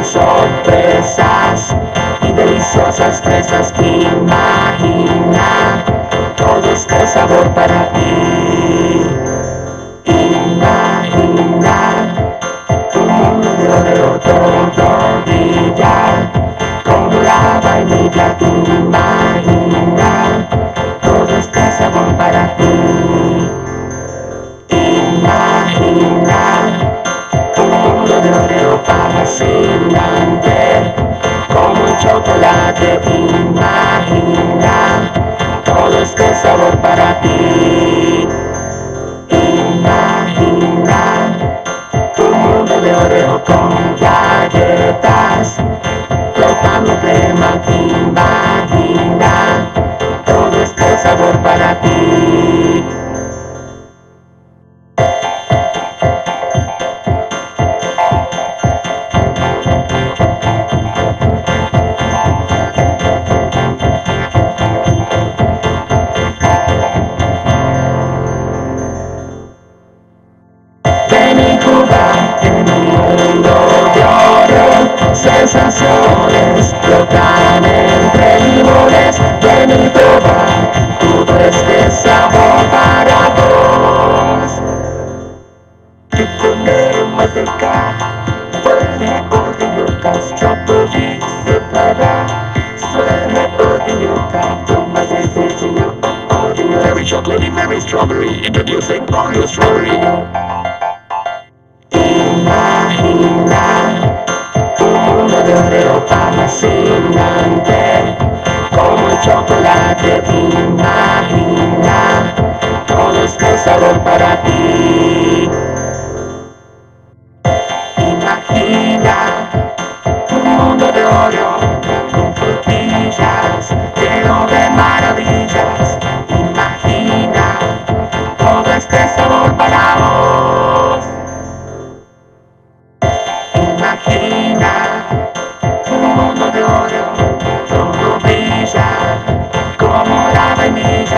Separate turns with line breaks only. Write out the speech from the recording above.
sorpresas y deliciosas fresas. Imagina todo este sabor para ti. Imagina un mundo de Oreo, todo brilla como la vainilla. Imagina todo este sabor para ti. Imagina un mundo de Oreo fascinante como el chocolate. Imagina todo este sabor para ti. Imagina un mundo de Oreo con galletas flotando crema. Imagina todo este sabor para ti. Ven y jugar en un mundo de Oreo, sensaciones flotan entre limones. Ven y probar todo este sabor para vos. Tu comer manteca, suene Oreo, strawberry, separada. Suene Oreo, toma desde Oreo. Very chocolatey, very strawberry, introducing Oreo strawberry. Imagina un mundo de Oreo fascinante como el chocolate. Imagina todo este sabor para ti. Imagina un mundo de Oreo con frutillas lleno de maravillas. Imagina todo este sabor para vos. Imagina un mundo de Oreo, todo brilla como la vainilla.